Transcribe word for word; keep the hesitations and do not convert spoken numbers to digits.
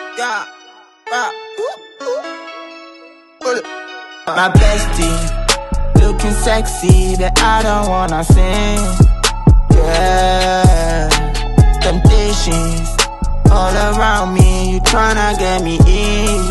Yeah, yeah. My bestie, looking sexy, but I don't wanna sing. Yeah, temptations all around me, you tryna get me in.